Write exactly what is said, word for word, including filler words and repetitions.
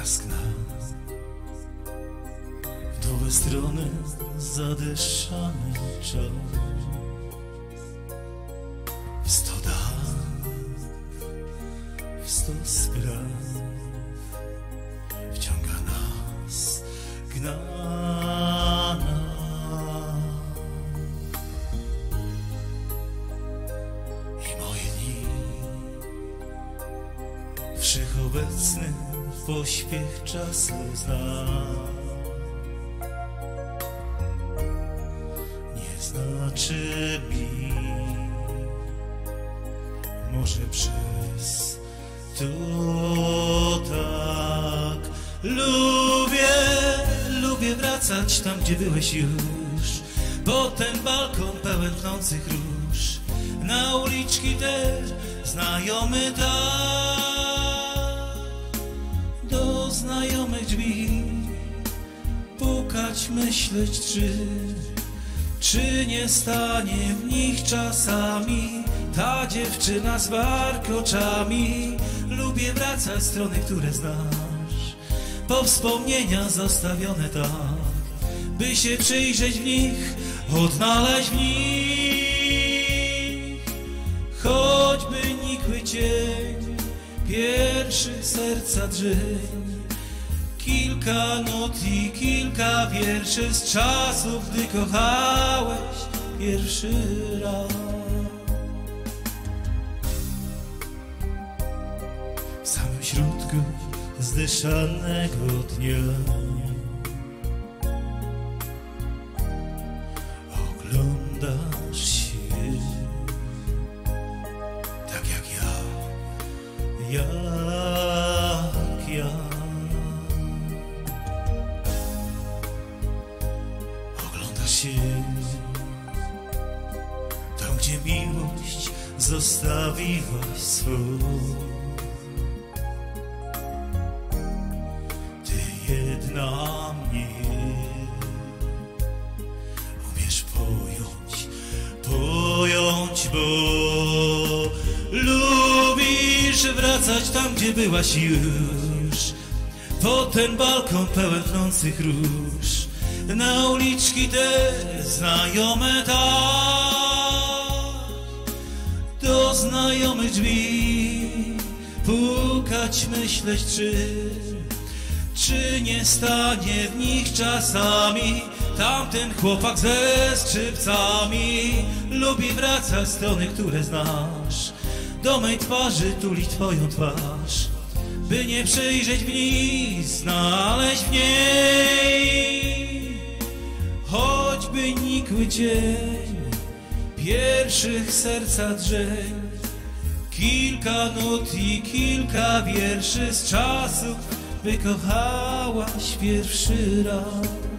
Tęskna w nowe strony zadeszany czas. W sto dat, w sto spraw wciąga nas gnana. I moje dni wszechobecny pośpiech czasu zna. Nie znaczy mi, może przez to tak lubię, lubię wracać tam, gdzie byłeś już, pod ten balkon pełen pnących róż, na uliczki te znajomy tak, do znajomych drzwi pukać, myśleć, czy czy nie stanie w nich czasami ta dziewczyna z warkoczami. Lubię wracać strony, które znasz, po wspomnienia zostawione tak, by się przyjrzeć w nich, odnaleźć w nich choćby nikły cień pierwszych serca drżeń. Kilka nut i kilka wierszy z czasów, gdy kochałeś pierwszy raz. W samym środku zdyszanego dnia oglądasz się tak jak ja, jak ja. Tam, gdzie miłość zostawiłaś swą, ty jedna mnie umiesz pojąć, pojąć, bo lubisz wracać tam, gdzie byłaś już, pod ten balkon pełen pnących róż, na uliczki te znajome tak, do znajomych drzwi pukać, myśleć, czy czy nie stanie w nich czasami tamten chłopak ze skrzypcami. Lubi wracać strony, które znasz, do mej twarzy tulić twoją twarz, by nie przyjrzeć w nich, znaleźć w niej choćby nikły cień pierwszych serca drżeń. Kilka nut i kilka wierszy z czasów, by kochałaś pierwszy raz.